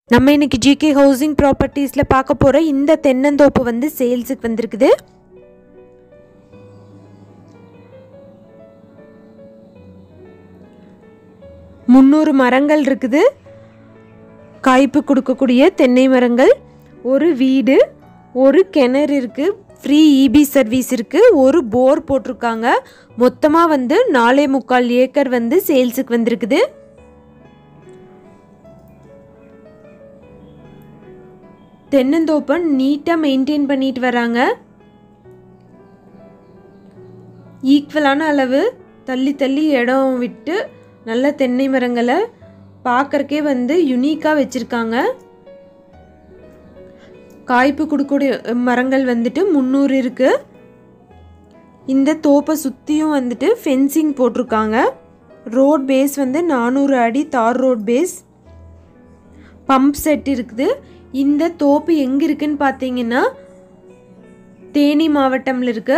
நம்ம இன்னைக்கு GK housing ப்ராப்பர்ட்டிஸ்ல பார்க்க போற இந்த தென்னந்தோப்பு வந்து சேல்ஸுக்கு வந்திருக்குது. முந்நூறு மரங்கள் இருக்குது. காய்ப்பு கொடுக்கக்கூடிய தென்னை மரங்கள், ஒரு வீடு, ஒரு கிணறு இருக்கு, ஃப்ரீ இபி சர்வீஸ் இருக்கு, ஒரு போர் போட்டிருக்காங்க. மொத்தமாக வந்து 4.25 ஏக்கர் வந்து சேல்ஸுக்கு வந்திருக்குது. தென்னந்தோப்பை நீட்டாக மெயின்டைன் பண்ணிட்டு வராங்க. ஈக்குவலான அளவு தள்ளி தள்ளி இடம் விட்டு நல்ல தென்னை மரங்களை பார்க்கறக்கே வந்து யுனிக்காக வச்சுருக்காங்க. காய்ப்பு கொடுக்கக்கூடிய மரங்கள் வந்துட்டு 300 இருக்கு. இந்த தோப்பை சுற்றியும் வந்துட்டு ஃபென்சிங் போட்டிருக்காங்க. ரோட் பேஸ் வந்து 400 அடி தார் ரோட் பேஸ். பம்ப் செட் இருக்குது. இந்த தோப்பு எங்கே இருக்குன்னு பார்த்தீங்கன்னா தேனி மாவட்டம்ல இருக்கு.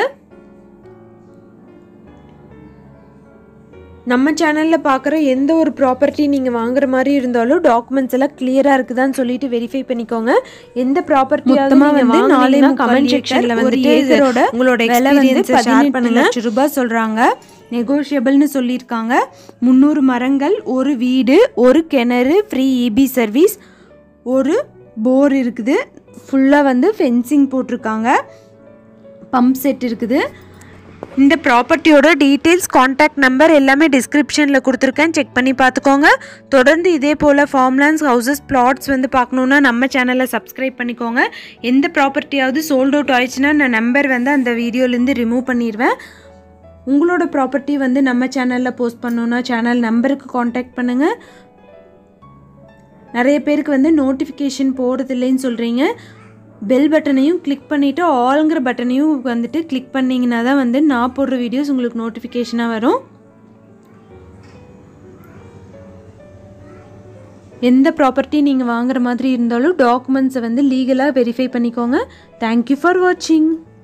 நம்ம சேனலில் பார்க்குற எந்த ஒரு ப்ராப்பர்ட்டி நீங்கள் வாங்குற மாதிரி இருந்தாலும் டாக்குமெண்ட்ஸ் எல்லாம் கிளியராக இருக்குதான்னு சொல்லிட்டு வெரிஃபை பண்ணிக்கோங்க. எந்த ப்ராப்பர்ட்டியாவது வந்து நாளை கமெண்ட் செக்ஷனில் வந்துட்டு உங்களோட எக்ஸ்பீரியன்ஸை ஷேர் பண்ணுங்க. ₹1,00,000 சொல்கிறாங்க, நெகோஷியபிள்னு சொல்லியிருக்காங்க. 300 மரங்கள், ஒரு வீடு, ஒரு கிணறு, ஃப்ரீ இபி சர்வீஸ், ஒரு போர் இருக்குது. ஃபுல்லாக வந்து ஃபென்சிங் போட்டிருக்காங்க. பம்ப் செட் இருக்குது. இந்த ப்ராப்பர்ட்டியோட டீட்டெயில்ஸ், கான்டாக்ட் நம்பர் எல்லாமே டிஸ்கிரிப்ஷனில் கொடுத்துருக்கேன், செக் பண்ணி பார்த்துக்கோங்க. தொடர்ந்து இதே போல் ஃபார்ம்லேண்ட்ஸ், ஹவுசஸ், பிளாட்ஸ் வந்து பார்க்கணுன்னா நம்ம சேனலை சப்ஸ்கிரைப் பண்ணிக்கோங்க. எந்த ப்ராப்பர்ட்டியாவது சோல்ட் அவுட் ஆயிடுச்சுன்னா நான் நம்பர் வந்து அந்த வீடியோலேருந்து ரிமூவ் பண்ணிடுவேன். உங்களோட ப்ராப்பர்ட்டி வந்து நம்ம சேனலில் போஸ்ட் பண்ணணுன்னா சேனல் நம்பருக்கு கான்டாக்ட் பண்ணுங்கள். நிறைய பேருக்கு வந்து நோட்டிஃபிகேஷன் போடுறதில்லைன்னு சொல்கிறீங்க. பெல் பட்டனையும் கிளிக் பண்ணிவிட்டு ஆல்ங்கிற பட்டனையும் வந்துட்டு கிளிக் பண்ணிங்கன்னா தான் வந்து நான் போடுற வீடியோஸ் உங்களுக்கு நோட்டிஃபிகேஷனாக வரும். எந்த ப்ராப்பர்ட்டி நீங்கள் வாங்குற மாதிரி இருந்தாலும் டாக்குமெண்ட்ஸை வந்து லீகலாக வெரிஃபை பண்ணிக்கோங்க. தேங்க்யூ ஃபார் வாட்சிங்.